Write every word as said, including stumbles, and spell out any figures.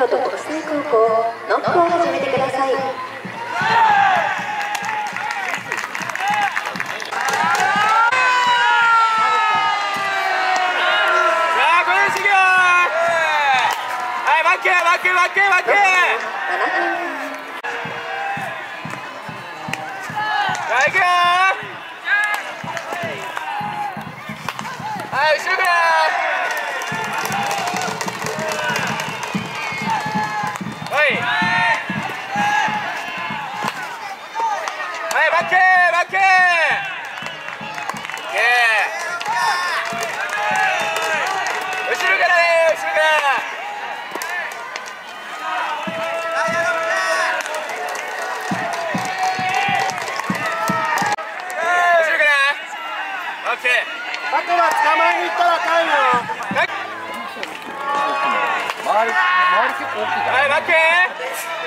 京都国際高校ノックを始めてください。 負け負け負け負け。はい、行くよ。はい、後ろから。はい。はい、負け負け。オッケー。後ろからね、後ろから。オッケー。 勝てば捕まえに行ったらあかんよ。 周り、周り結構大きいから。はい、負け。